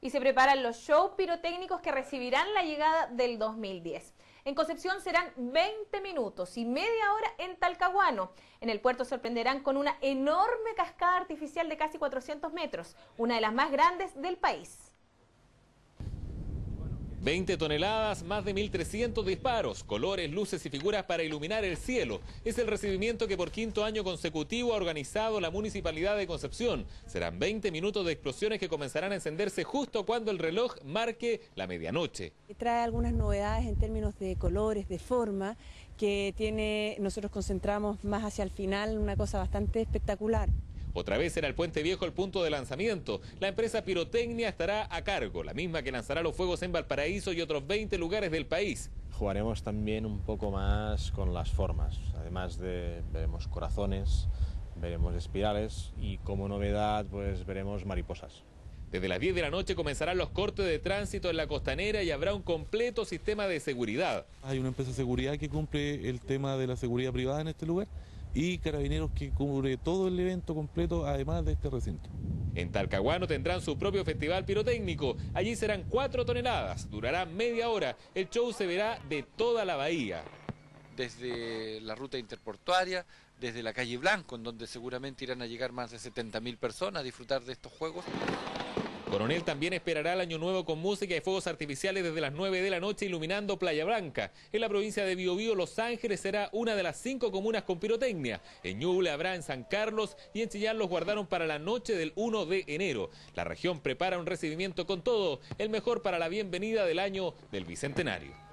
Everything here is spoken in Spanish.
y se preparan los shows pirotécnicos que recibirán la llegada del 2010. En Concepción serán 20 minutos y media hora en Talcahuano. En el puerto sorprenderán con una enorme cascada artificial de casi 400 metros, una de las más grandes del país. 20 toneladas, más de 1.300 disparos, colores, luces y figuras para iluminar el cielo. Es el recibimiento que por quinto año consecutivo ha organizado la Municipalidad de Concepción. Serán 20 minutos de explosiones que comenzarán a encenderse justo cuando el reloj marque la medianoche. Trae algunas novedades en términos de colores, de forma, nosotros concentramos más hacia el final, una cosa bastante espectacular. Otra vez será el Puente Viejo el punto de lanzamiento. La empresa Pirotecnia estará a cargo, la misma que lanzará los fuegos en Valparaíso y otros 20 lugares del país. Jugaremos también un poco más con las formas, además veremos corazones, veremos espirales y como novedad pues veremos mariposas. Desde las 10 de la noche comenzarán los cortes de tránsito en la costanera y habrá un completo sistema de seguridad. Hay una empresa de seguridad que cumple el tema de la seguridad privada en este lugar y Carabineros que cubre todo el evento completo además de este recinto. En Talcahuano tendrán su propio festival pirotécnico. Allí serán 4 toneladas, durará media hora. El show se verá de toda la bahía. Desde la ruta interportuaria, desde la calle Blanco, en donde seguramente irán a llegar más de 70.000 personas a disfrutar de estos juegos. Coronel también esperará el Año Nuevo con música y fuegos artificiales desde las 9 de la noche iluminando Playa Blanca. En la provincia de Biobío, Los Ángeles será una de las 5 comunas con pirotecnia. En Ñuble habrá en San Carlos y en Chillán los guardaron para la noche del 1 de enero. La región prepara un recibimiento con todo, el mejor para la bienvenida del año del Bicentenario.